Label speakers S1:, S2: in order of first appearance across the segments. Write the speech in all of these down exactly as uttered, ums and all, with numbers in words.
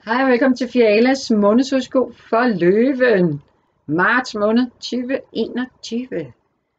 S1: Hej og velkommen til Fialas månedshoroskop for Løven. Marts måned tyve enogtyve.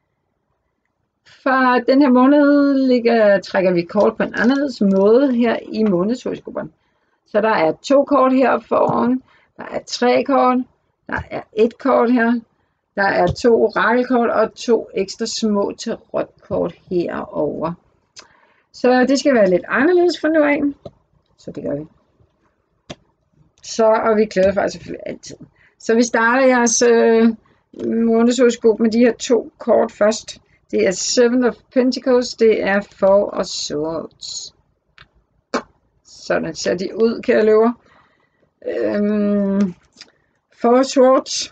S1: For den her måned ligger, trækker vi kort på en anderledes måde her i månedshoroskoperne. Så der er to kort heroppe foran, der er tre kort, der er et kort her, der er to orakelkort og to ekstra små tarot kort herover. Så det skal være lidt anderledes fra nu af. Så det gør vi. Så, og vi klæder faktisk selvfølgelig altid. Så vi starter jeres øh, månedshoroskop med de her to kort først. Det er Seven of Pentacles, det er Four of Swords. Sådan ser de ud, kære løver. Øhm, Four of Swords.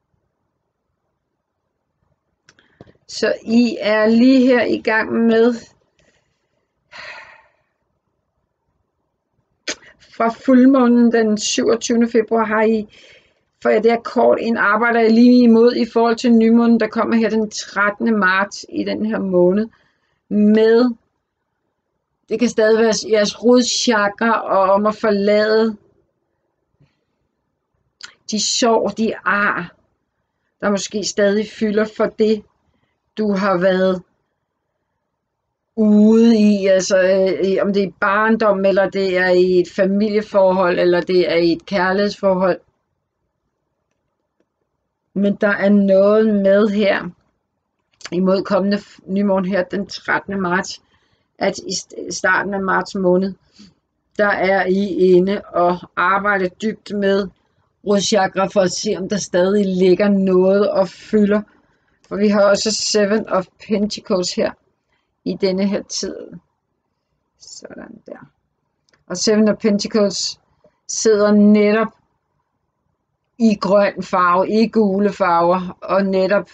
S1: Så I er lige her i gang med fra fuldmånen den syvogtyvende februar har I, for det er kort en arbejder I lige imod i forhold til nymånen, der kommer her den trettende marts i den her måned. Med, det kan stadig være jeres rodchakra og om at forlade de sår, de ar, der måske stadig fylder for det, du har været ude i, altså øh, om det er i barndom, eller det er i et familieforhold, eller det er i et kærlighedsforhold. Men der er noget med her, imod kommende nymåne her den trettende marts, at i starten af marts måned, der er I inde og arbejder dybt med rodchakra for at se, om der stadig ligger noget og fylder. For vi har også Seven of Pentacles her i denne her tid. Sådan der. Og Seven of Pentacles sidder netop i grøn farve, i gule farver, og netop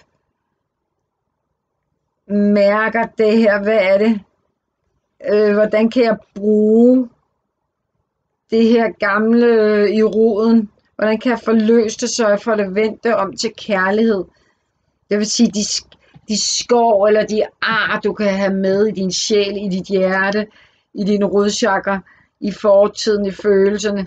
S1: mærker det her, hvad er det? Øh, hvordan kan jeg bruge det her gamle øh, i roden? Hvordan kan jeg forløse det, så jeg får det vendt om til kærlighed? Det vil sige, de de skår eller de ar, du kan have med i din sjæl, i dit hjerte, i din rodchakra, i fortiden, i følelserne.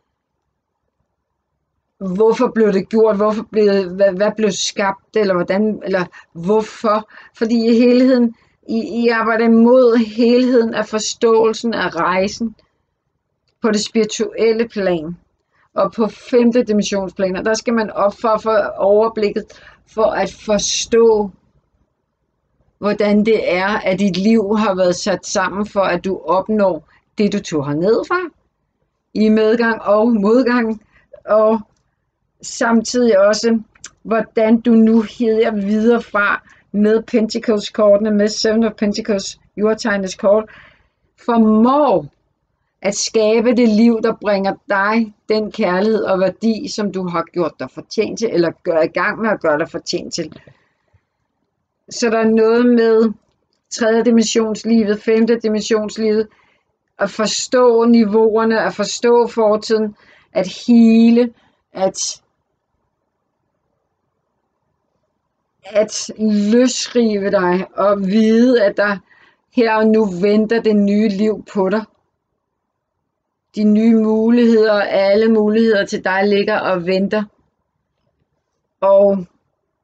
S1: Hvorfor blev det gjort? Hvorfor blev, hvad, hvad blev skabt? Eller hvordan? Eller hvorfor? Fordi i helheden, I, I arbejder imod helheden af forståelsen af rejsen på det spirituelle plan og på femte dimensionsplaner. Der skal man op for at få overblikket for at forstå, hvordan det er, at dit liv har været sat sammen for, at du opnår det, du tog herned fra, i medgang og modgang, og samtidig også, hvordan du nu hedder videre fra med Pentacles-kortene, med Seven of Pentacles, jordtegnes kort, formår at skabe det liv, der bringer dig den kærlighed og værdi, som du har gjort dig fortjent til, eller gør i gang med at gøre dig fortjent til. Så der er noget med tredje dimensionslivet, femte dimensionslivet, at forstå niveauerne, at forstå fortiden, at hele, at, at løsrive dig og vide, at der her og nu venter det nye liv på dig. De nye muligheder, alle muligheder til dig ligger og venter. Og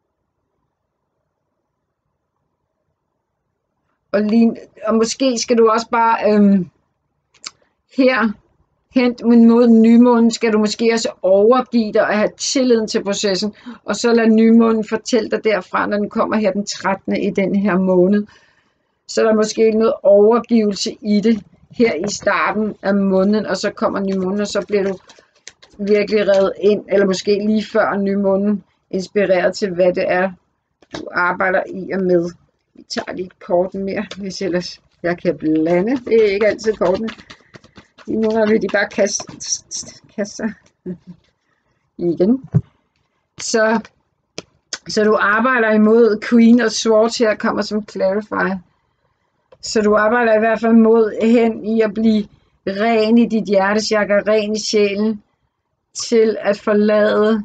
S1: Og, lige, og måske skal du også bare øhm, her hen mod nymånen, skal du måske også overgive dig og have tilliden til processen, og så lad nymånen fortælle dig derfra, når den kommer her den trettende i den her måned. Så der er måske noget overgivelse i det her i starten af måneden, og så kommer nymånen, og så bliver du virkelig revet ind, eller måske lige før nymånen inspireret til, hvad det er, du arbejder i og med. Vi tager lige et kort mere, hvis ellers jeg kan blande. Det er ikke altid kortene. Nogle gange vil de bare kaste, kaste sig igen. Så, så du arbejder imod Queen of Swords her, kommer som clarifier. Så du arbejder i hvert fald mod hen i at blive ren i dit hjertechakra, ren i sjælen, til at forlade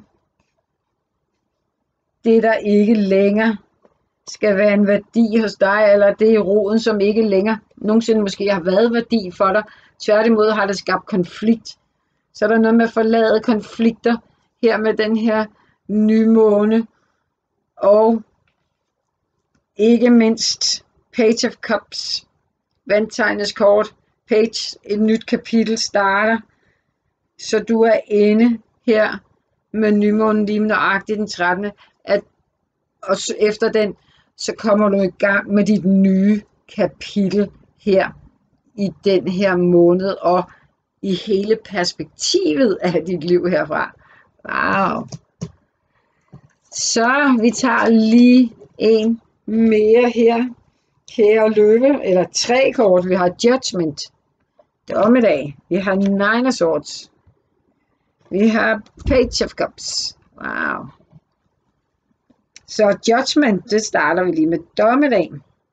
S1: det, der ikke længere skal være en værdi hos dig, eller det i roden, som ikke længere nogensinde måske har været værdi for dig. Tværtimod har det skabt konflikt. Så er der noget med at forlade konflikter her med den her nymåne. Og ikke mindst Page of Cups, vandtegnets kort, Page, et nyt kapitel starter. Så du er inde her med nymånen lige nøjagtigt den trettende At, og efter den, så kommer du i gang med dit nye kapitel her i den her måned og i hele perspektivet af dit liv herfra. Wow. Så vi tager lige en mere her. Kære løve, eller tre kort. Vi har Judgment, dommedag. Vi har Nine of Swords. Vi har Page of Cups. Wow. Så Judgment, det starter vi lige med dommedag.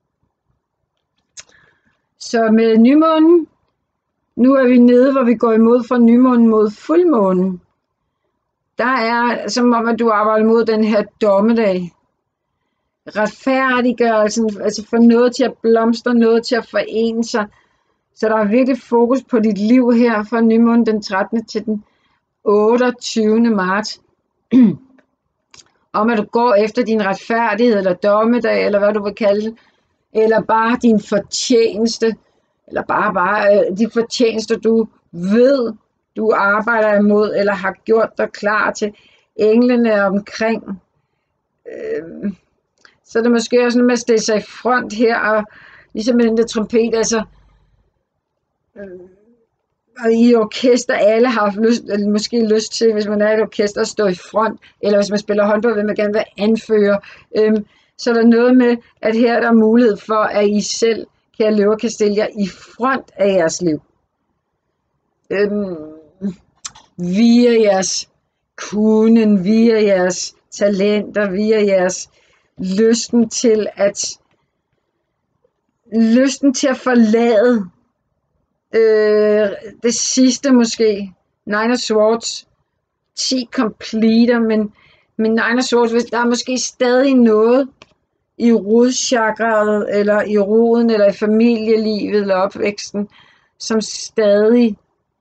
S1: Så med nymånen, nu er vi nede, hvor vi går imod fra nymånen mod fuldmånen. Der er som om, at du arbejder mod den her dommedag. Retfærdiggørelsen, altså få noget til at blomstre, noget til at forene sig. Så der er virkelig fokus på dit liv her fra nymånen den trettende til den otteogtyvende marts. Om at du går efter din retfærdighed, eller dommedag, eller hvad du vil kalde det. Eller bare din fortjeneste, eller bare, bare øh, de fortjenester, du ved, du arbejder imod, eller har gjort dig klar til. Englene er omkring. Øh, så er det måske også noget med at stille sig i front her, og ligesom med den der trompet, altså, øh, og i orkester, alle har haft lyst, eller måske lyst til, hvis man er i et orkester, at stå i front, eller hvis man spiller håndbold, vil man gerne være anfører. Øh, så er der noget med, at her er der mulighed for, at I selv, kære løver, kan stille jer i front af jeres liv. Øhm, via jeres kunden, via jeres talenter, via jeres lysten til at lysten til at forlade øh, det sidste måske. Nine of Swords, ti completer, men, men Nine of Swords, der er måske stadig noget i rodchakraet, eller i roden, eller i familielivet, eller opvæksten, som stadig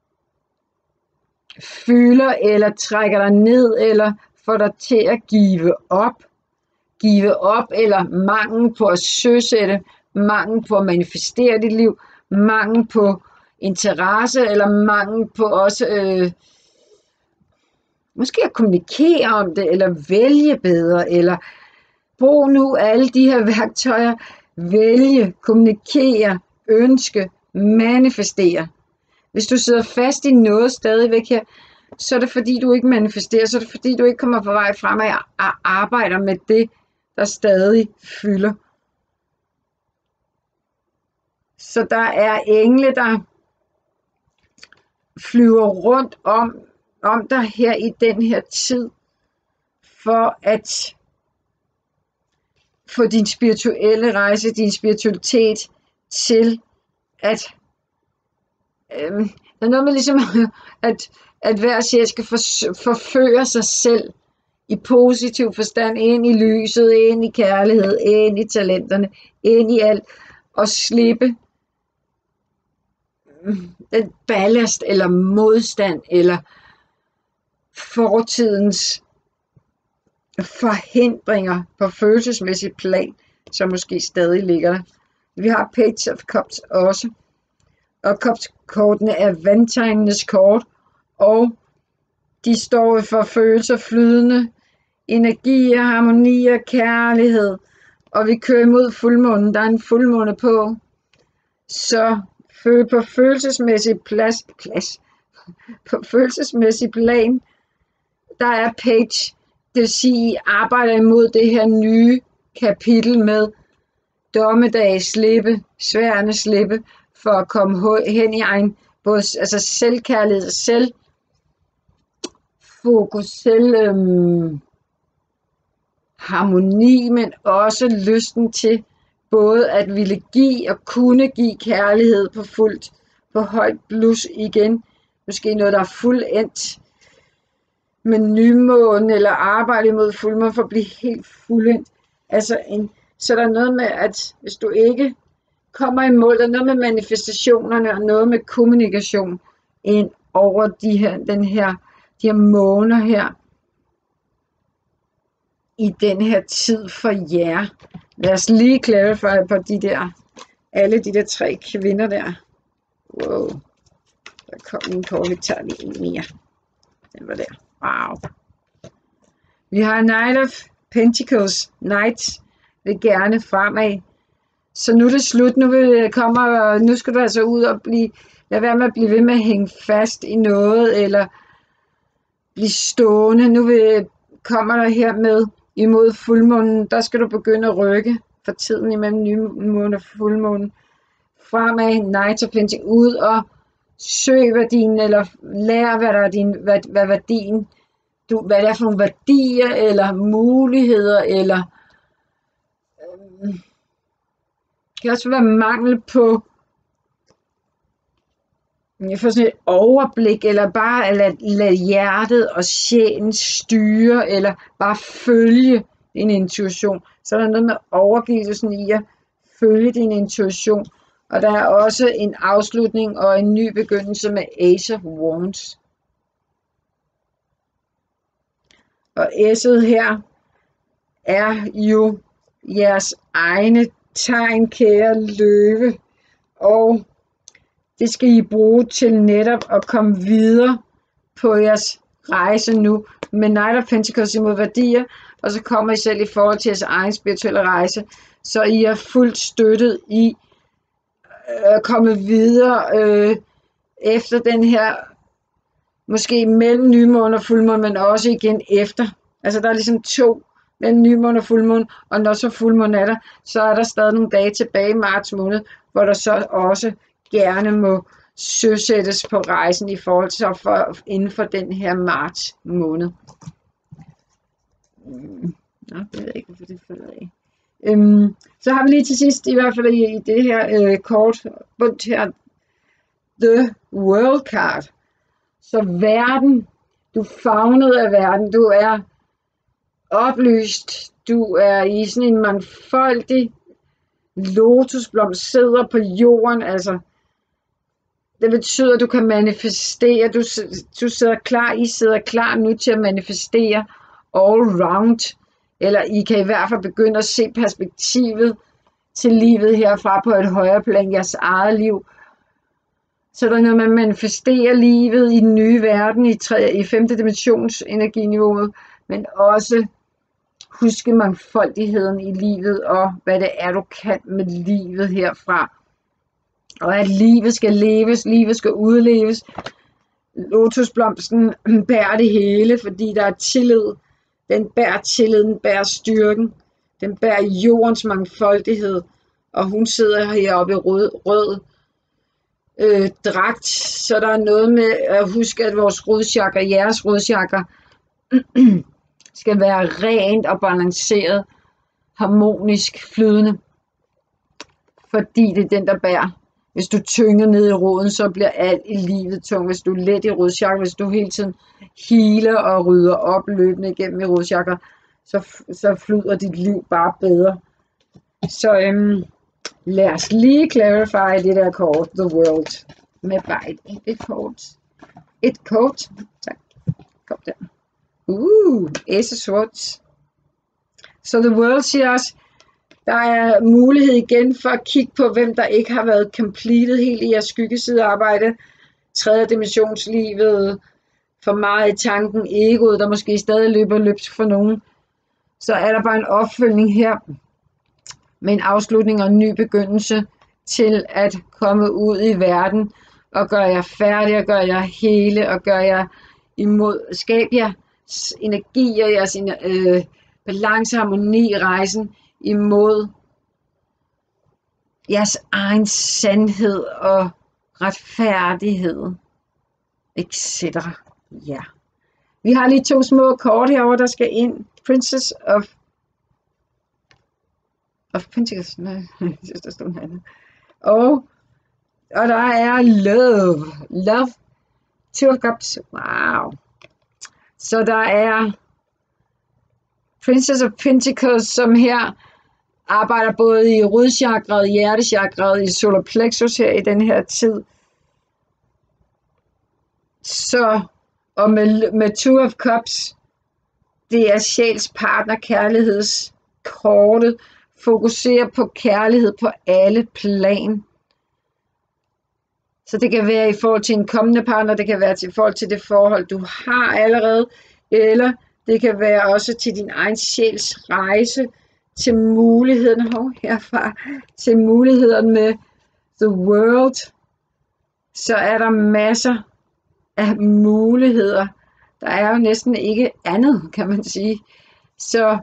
S1: fylder, eller trækker dig ned, eller får dig til at give op. Give op, eller mangel på at søsætte, mangel på at manifestere dit liv, mangel på interesse, eller mangel på også øh, måske at kommunikere om det, eller vælge bedre, eller brug nu alle de her værktøjer, vælge, kommunikere, ønske, manifestere. Hvis du sidder fast i noget stadigvæk her, så er det fordi du ikke manifesterer, så er det fordi du ikke kommer på vej fremad og arbejder med det, der stadig fylder. Så der er engle, der flyver rundt om, om dig her i den her tid, for at få din spirituelle rejse, din spiritualitet til at øh, der er noget med ligesom at, at hver sjæl skal for, forføre sig selv i positiv forstand, ind i lyset, ind i kærlighed, ind i talenterne, ind i alt, og slippe den ballast eller modstand eller fortidens forhindringer på følelsesmæssigt plan, som måske stadig ligger der. Vi har Page of Cups også, og Cups-kortene er vandtegnenes kort, og de står for følelser, flydende, energier, harmonier, kærlighed, og vi kører imod fuldmånen. Der er en fuldmåne på, så på følelsesmæssig plads, plads, på følelsesmæssig plan, der er Page. Det vil sige, I arbejder imod det her nye kapitel med dommedag slippe, sværene slippe, for at komme hen i egen både altså selvkærlighed, selv fokus, selv øhm, harmoni, men også lysten til både at ville give og kunne give kærlighed på fuldt, på højt blus igen. Måske noget, der er fuldendt med nymåne, eller arbejde imod fuldmåne for at blive helt fuldendt. Altså en, så der er noget med, at hvis du ikke kommer i mål, der er noget med manifestationerne og noget med kommunikation. En over de her, den her, de her måneder her, i den her tid for jer. Lad os lige clarify på de der, alle de der tre kvinder der. Wow, der kom en kort, vi tager lige en mere. Den var der, wow. Vi har Knight of Pentacles, Knight vil gerne fremad. Så nu er det slut, nu vil kommer, nu skal du altså ud og blive, lad være med at blive ved med at hænge fast i noget, eller blive stående. Nu vil, kommer der her med imod fuldmånen, der skal du begynde at rykke for tiden imellem nymåne og fuldmånen. Fremad, Knight of Pentacles, ud og søg værdien, eller lær, hvad der er din, hvad, hvad værdien, du, hvad det er for nogle værdier, eller muligheder, eller øhm, det kan også være mangel på jeg får sådan et overblik, eller bare at lade, lade hjertet og sjælen styre, eller bare følge din intuition. Så er der noget med overgivelsen i at følge din intuition. Og der er også en afslutning og en ny begyndelse med Ace of Wands. Og S'et her er jo jeres egne tegn, kære løve. Og det skal I bruge til netop at komme videre på jeres rejse nu. Med Knight of Pentacles imod værdier, og så kommer I selv i forhold til jeres egen spirituelle rejse. Så I er fuldt støttet i at komme videre øh, efter den her, måske mellem nymåne og fuldmåne, men også igen efter. Altså der er ligesom to mellem nymåne og fuldmåne, og når så fuldmåne er der, så er der stadig nogle dage tilbage i marts måned, hvor der så også gerne må søsættes på rejsen i forhold til for, inden for den her marts måned. Nå, det ved jeg ikke, hvorfor det falder af. Øhm, så har vi lige til sidst, i hvert fald i, i det her øh, kort bundt her, The World Card. Så verden, du er favnet af verden, du er oplyst, du er i sådan en mangfoldig lotusblomst, sidder på jorden, altså det betyder, at du kan manifestere, du, du sidder klar, I sidder klar nu til at manifestere all round, eller I kan i hvert fald begynde at se perspektivet til livet herfra på et højere plan, jeres eget liv. Så der er noget med at manifestere livet i den nye verden, i, tre, i femte dimensions energiniveauet, men også huske mangfoldigheden i livet, og hvad det er, du kan med livet herfra. Og at livet skal leves, livet skal udleves. Lotusblomsten bærer det hele, fordi der er tillid. Den bærer tillid, den bærer styrken. Den bærer jordens mangfoldighed. Og hun sidder heroppe i rød, rød øh, dragt. Så der er noget med at huske, at vores rodchakra, jeres rodchakra, skal være rent og balanceret, harmonisk, flydende. Fordi det er den, der bærer. Hvis du tynger ned i roden, så bliver alt i livet tung. Hvis du er let i rodchakra, hvis du hele tiden healer og rydder op løbende igennem i rodchakra, så, så flyder dit liv bare bedre. Så øhm, lad os lige clarify det der kort, The World, med bare et enkelt kort. Et kort. Tak. Kom der. Uh, Ace of Swords. Så The World siger også, der er mulighed igen for at kigge på, hvem der ikke har været completed helt i jeres skyggesidearbejde. Tredje dimensionslivet, for meget i tanken, egoet, der måske stadig løber løbsk for nogen. Så er der bare en opfølgning her, med en afslutning og en ny begyndelse, til at komme ud i verden, og gøre jer færdige, og gøre jer hele, og gøre jer imod, skabe jer energi og jeres øh, balance, harmoni i rejsen, imod jeres egen sandhed og retfærdighed, et cetera. Ja. Vi har lige to små kort herovre, der skal ind. Princess of of Pentacles. Nej, jeg synes, der stod en anden. Og, og der er Love. Love. Two of Cups. Wow. Så der er Princess of Pentacles, som her arbejder både i rodchakraet, hjertechakraet, i solar plexus her i den her tid. Så, og med, med Two of Cups, det er sjælspartner kærlighedskortet, fokuserer på kærlighed på alle plan. Så det kan være i forhold til en kommende partner, det kan være i forhold til det forhold, du har allerede, eller det kan være også til din egen sjæls rejse, til muligheden oh, herfra, til muligheden med The World. Så er der masser af muligheder. Der er jo næsten ikke andet, kan man sige. Så,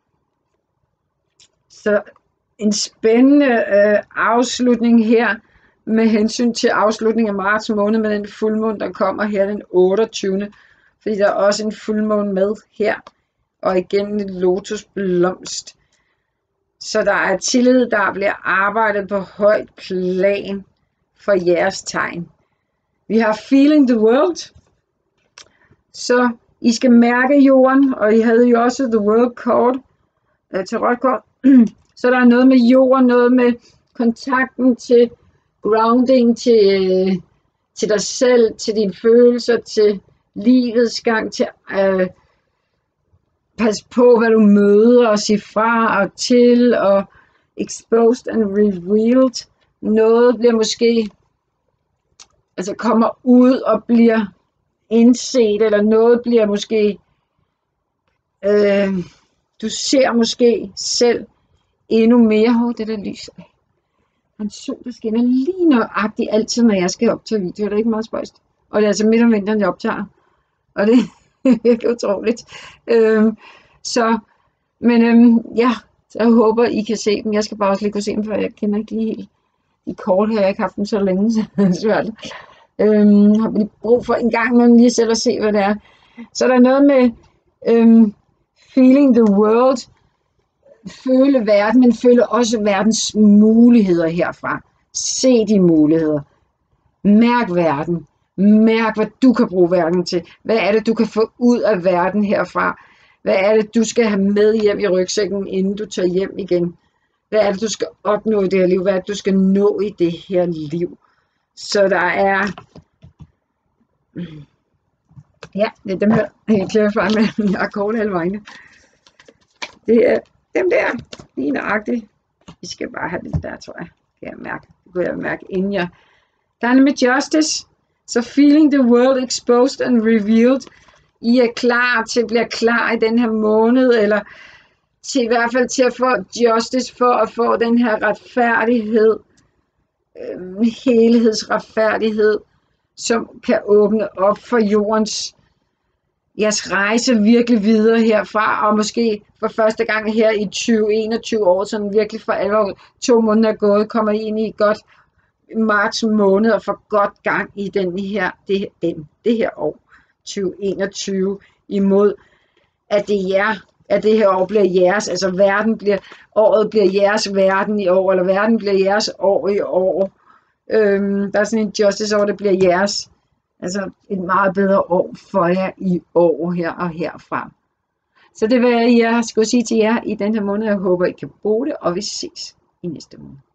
S1: så en spændende øh, afslutning her, med hensyn til afslutningen af marts måned med den fuldmåne, der kommer her den otteogtyvende Fordi der er også en fuldmåne med her, og igen en lotusblomst. Så der er tillid, der bliver arbejdet på højt plan for jeres tegn. Vi har Feeling the World. Så I skal mærke jorden, og I havde jo også The World kort, uh, tarotkort. Så der er noget med jorden, noget med kontakten til grounding, til, til dig selv, til dine følelser, til livets gang, til uh, pas på, hvad du møder, og sige fra og til, og exposed and revealed. Noget bliver måske, altså kommer ud og bliver indset, eller noget bliver måske, øh, du ser måske selv endnu mere. Hov, det der lys. En sol, der skinner lige nøjagtigt altid, når jeg skal optage video. Det er ikke meget spøjst. Og det er altså midt om vinteren, jeg optager. Og det er virkelig utroligt. Øhm, så, men øhm, ja, så jeg håber, I kan se dem. Jeg skal bare også lige kunne se dem, for jeg kender ikke lige helt de kort her. Jeg har ikke haft dem så længe, så det er svært. Øhm, jeg har lige brug for en gang imellem lige selv at se, hvad det er. Så der er noget med øhm, feeling the world. Føle verden, men føle også verdens muligheder herfra. Se de muligheder. Mærk verden. Mærk, hvad du kan bruge verden til. Hvad er det, du kan få ud af verden herfra? Hvad er det, du skal have med hjem i rygsækken, inden du tager hjem igen? Hvad er det, du skal opnå i det her liv? Hvad er det, du skal nå i det her liv? Så der er... Ja, det er dem her. Jeg klarer fra med jeg har kort alle vegne. Det er dem der. Lige nøjagtigt. Vi skal bare have det der, tror jeg. Kan jeg mærke. Det kunne jeg mærke, inden jeg... Der er med Justice. Så feeling the world exposed and revealed. I er klar til, bliver klar i den her måned, eller til i hvert fald til at få justice, for at få den her retfærdighed, øh, helhedsretfærdighed, som kan åbne op for jordens, jeres rejse virkelig videre herfra, og måske for første gang her i tyve enogtyve år, sådan virkelig for alvor, to måneder er gået, kommer I ind i godt marts måned og får godt gang i den her, det, den, det her år, tyve enogtyve, imod, at det er, at det her år bliver jeres, altså verden bliver, året bliver jeres verden i år, eller verden bliver jeres år i år. Øhm, der er sådan en justice år, det bliver jeres, altså et meget bedre år for jer i år her og herfra. Så det vil jeg skulle sige til jer i den her måned. Jeg håber, I kan bruge det, og vi ses i næste måned.